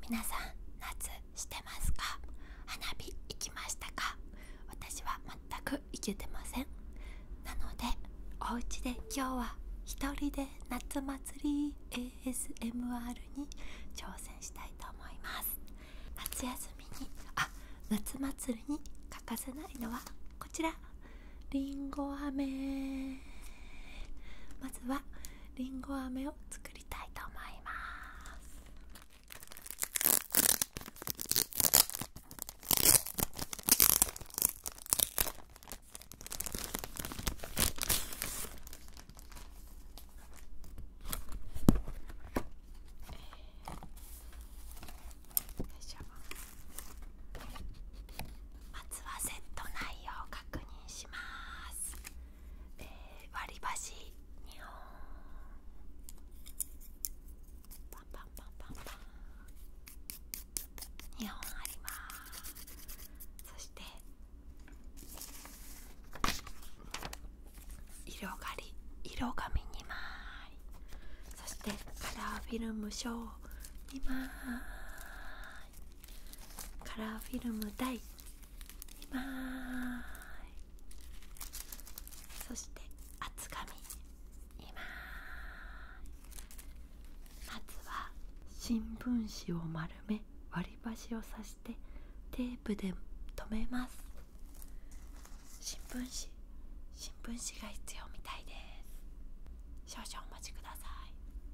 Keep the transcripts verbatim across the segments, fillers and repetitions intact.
皆さん夏してますか？花火行きましたか？私は全く行けてません。なのでお家で今日は一人で夏祭り エーエスエムアール に挑戦したいと思います。夏休みにあ夏祭りに欠かせないのはこちら、りんご飴。まずはりんご飴を作りたいと思います。まずはセット内容を確認します。えー、割り箸にほん、パンパンパンパンパンにほんあります。そして色がり色紙にまい、そしてカラーフィルムショーにまい、カラーフィルム台にまい、そして厚紙にまい。まずは新聞紙を丸め、割り箸を刺してテープで留めます。新聞紙新聞紙が必要みたいです。少々お待ちください。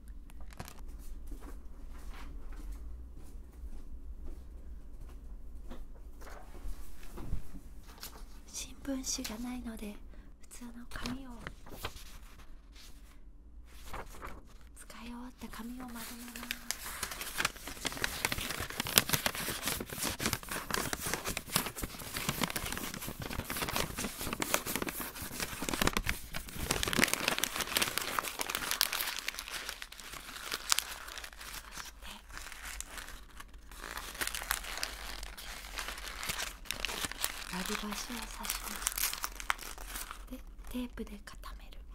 新聞紙がないので普通の紙を使い終わった紙を丸めます。割り箸を刺します。で、テープで固める。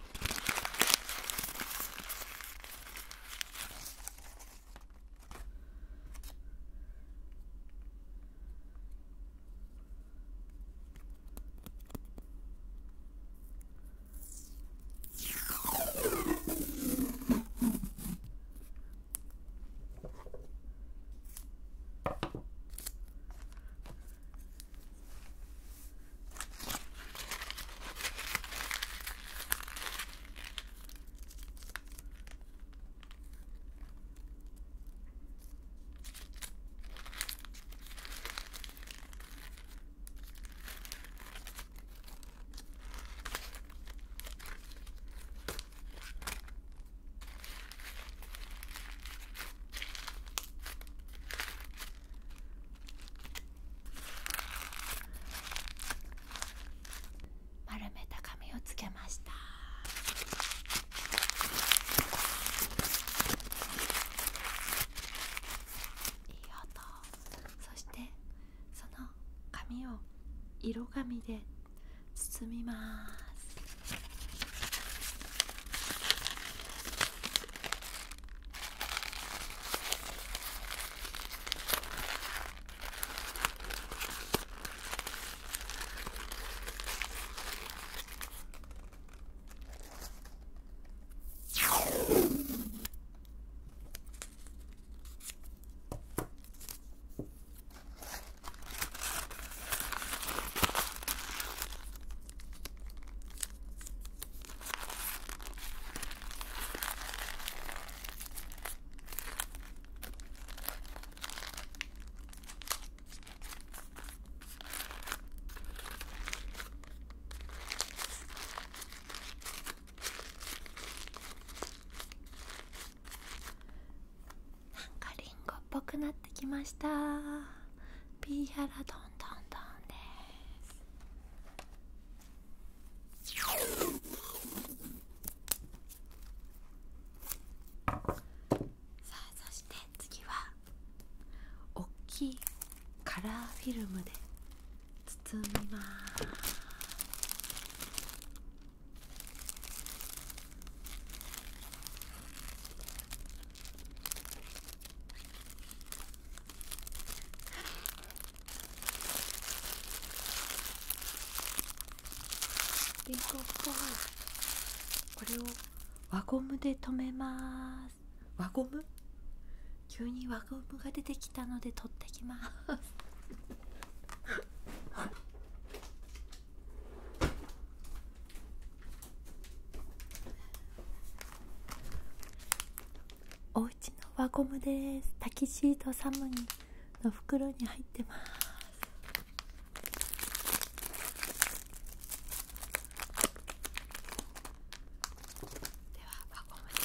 丸めた紙をつけました。いい音。そしてその紙を色紙で包みます。っぽくなってきました。ピーハラドンドンドンです。さあ、そして次は大きいカラーフィルムで包みます。 トっぽい。これを輪ゴムで留めます。輪ゴム？急に輪ゴムが出てきたので取ってきますお家の輪ゴムです。タキシードサムニの袋に入ってます。では輪ゴムで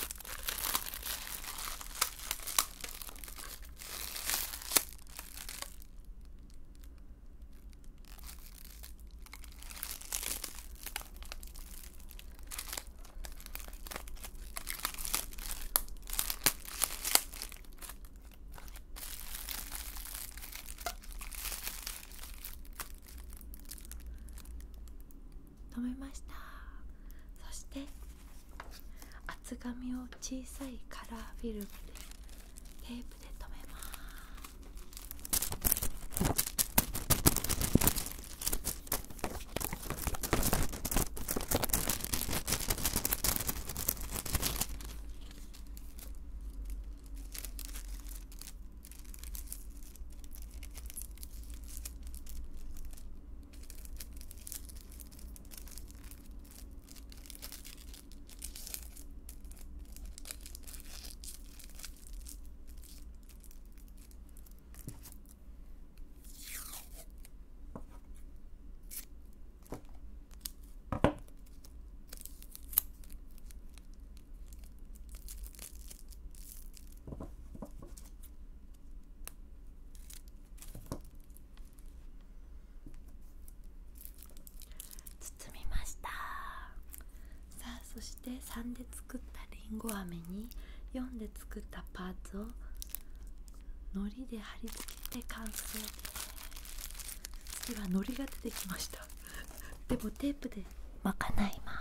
止めました。そして厚紙を小さいカラーフィルムでテープで留めます。そしてさんで作ったりんご飴によんで作ったパーツをのりで貼り付けて完成です。次はのりが出てきましたでもテープで賄います。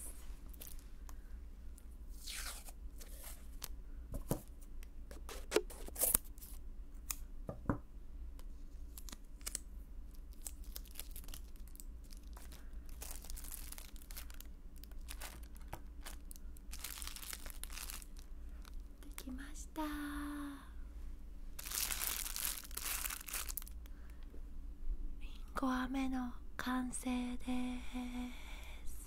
できました。りんご飴の完成です。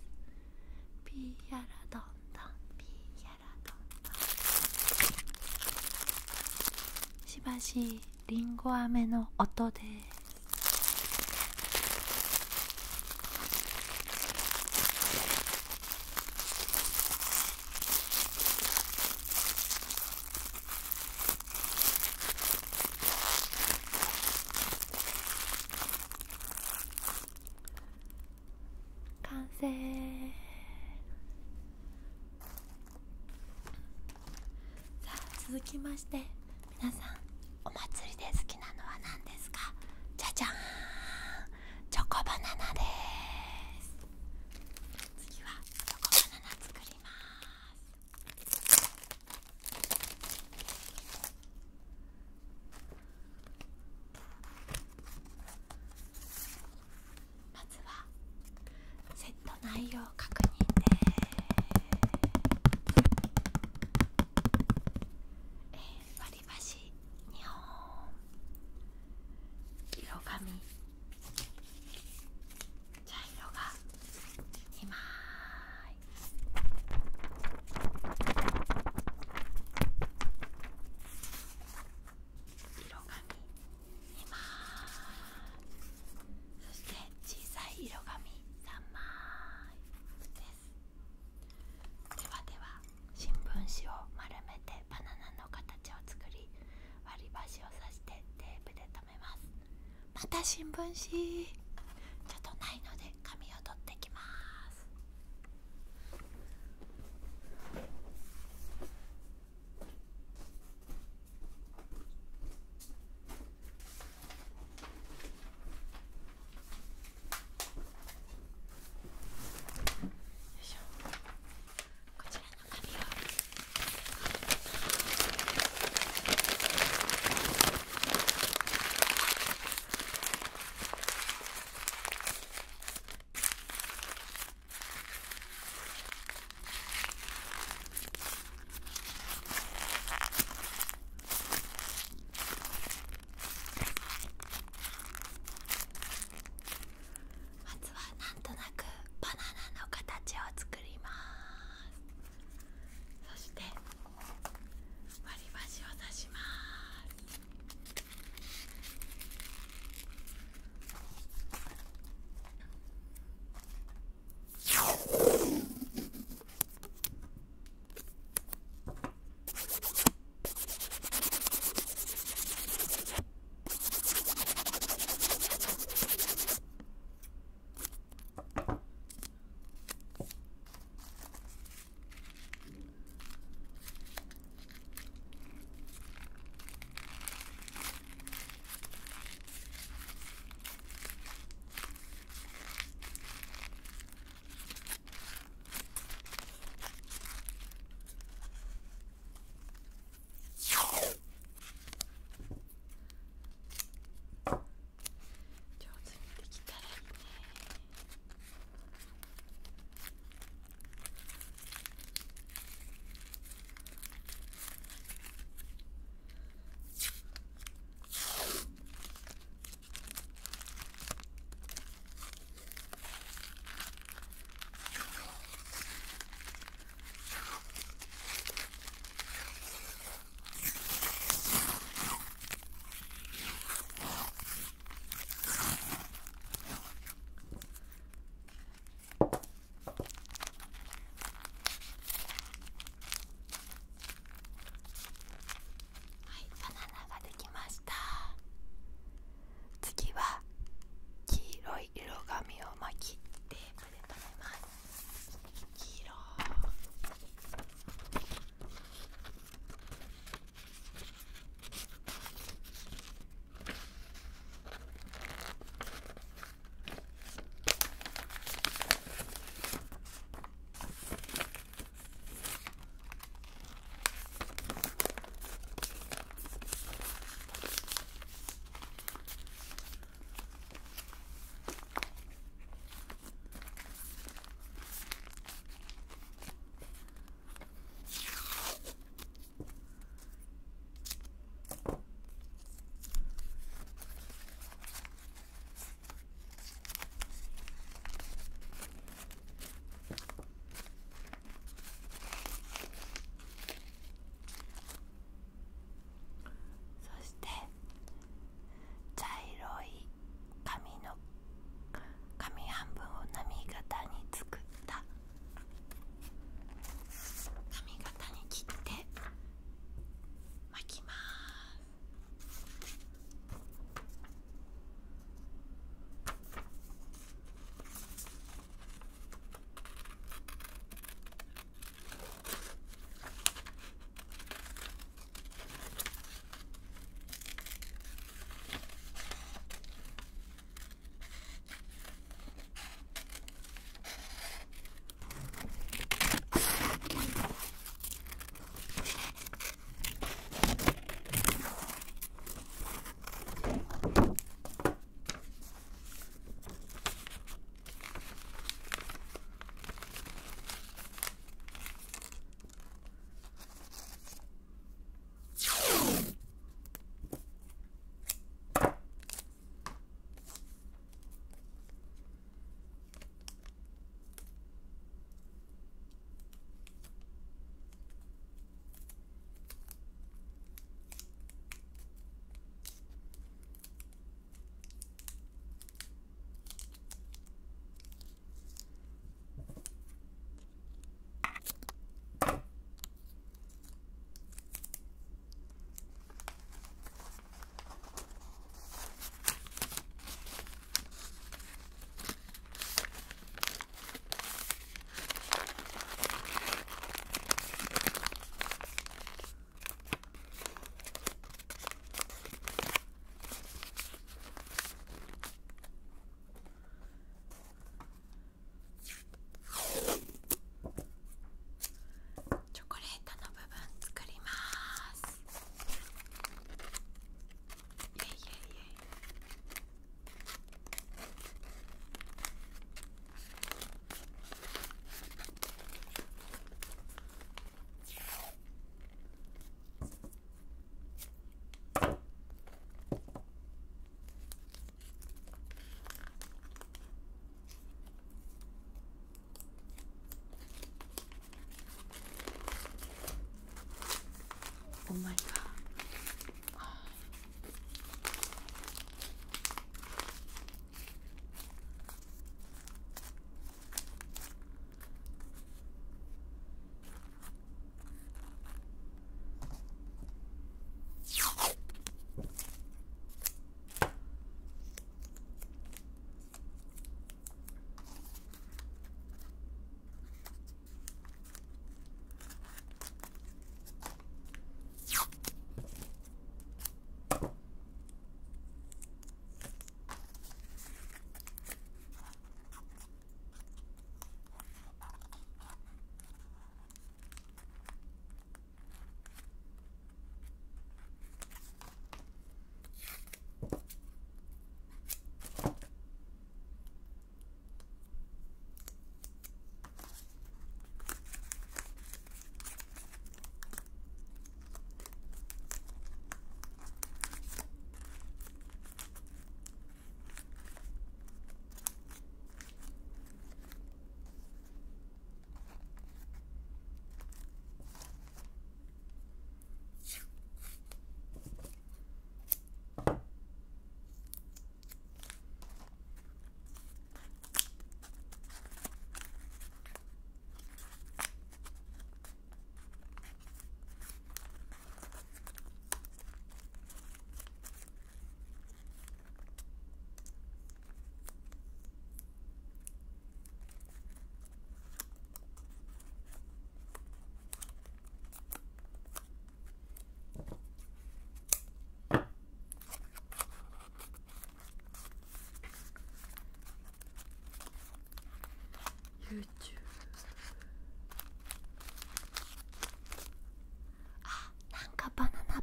ピーヤラどんどん、ピーヤラどんどん。しばしりんご飴の音です。完成。さあ続きまして皆さんお祭りで好きなのは何ですか？じゃじゃーん、チョコバナナです。次はチョコバナナ作ります。まずはセット内容確認です。えー、割り箸にほん、色紙茶色がにまい、色紙にまい、そして小さい色紙さんまいです。ではでは新聞紙を丸めてバナナの形を作り、割り箸を刺してテープで留めます。また新聞紙、ちょっとないので紙を取ってきます。よいしょ。こちらの紙を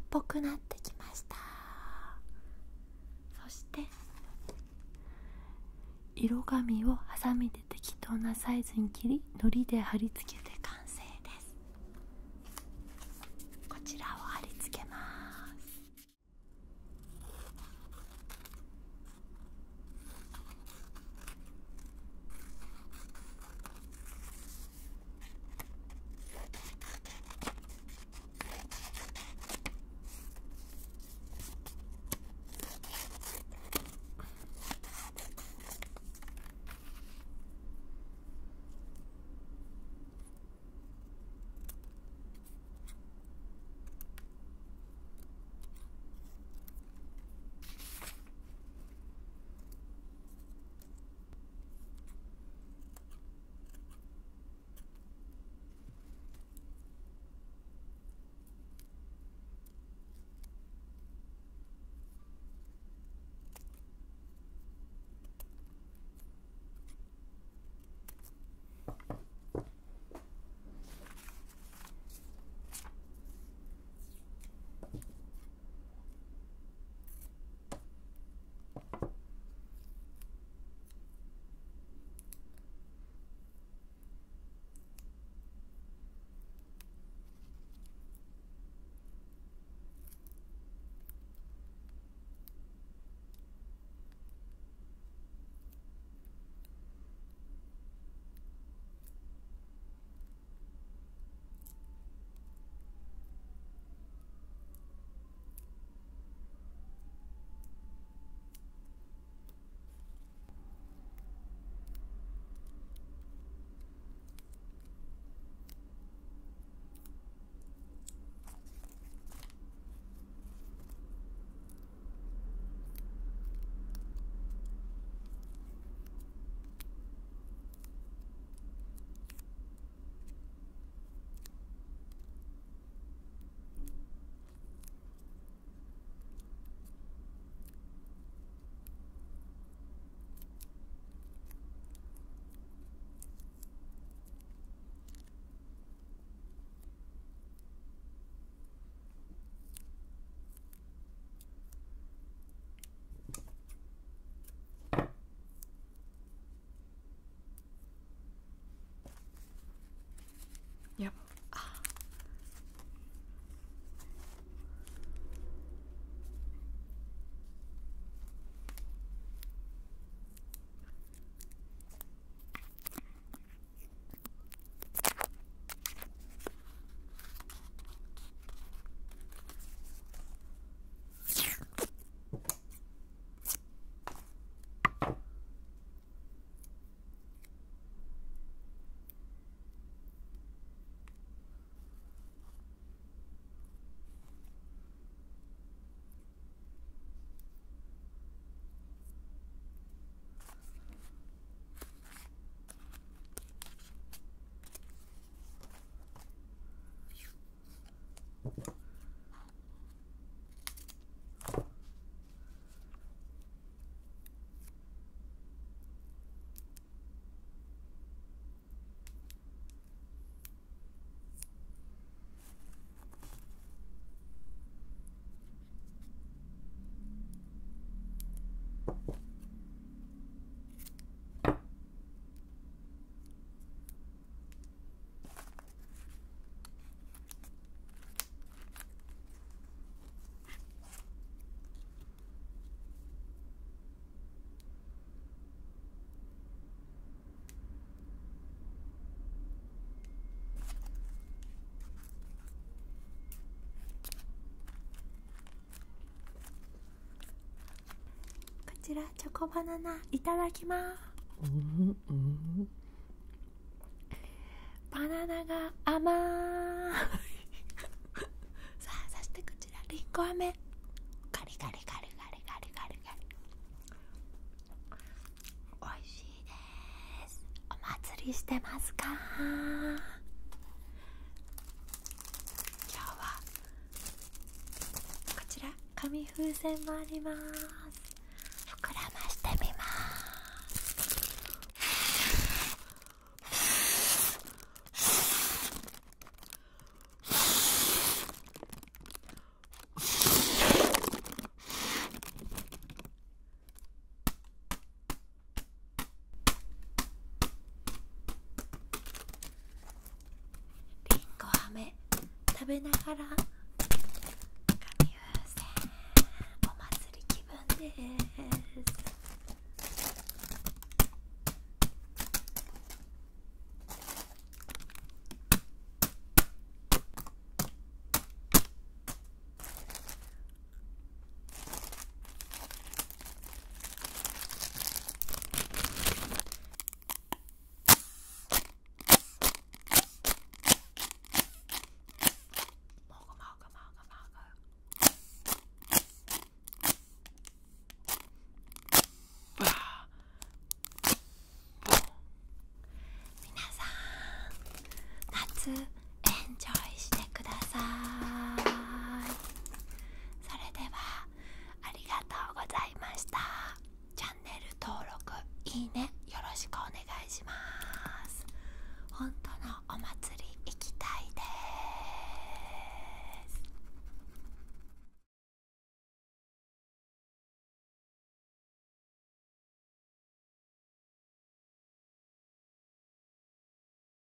ぽくなってきました。そして色紙をハサミで適当なサイズに切り、糊で貼り付けて完成です。こちらを貼り付けます。やっこちらチョコバナナいただきます。うんうん、バナナが甘いさあ、そしてこちらりんご飴、ガリガリガリガリガリガリガリ、おいしいです。お祭りしてますか？今日はこちら紙風船もあります。膨らましてみます。 べながら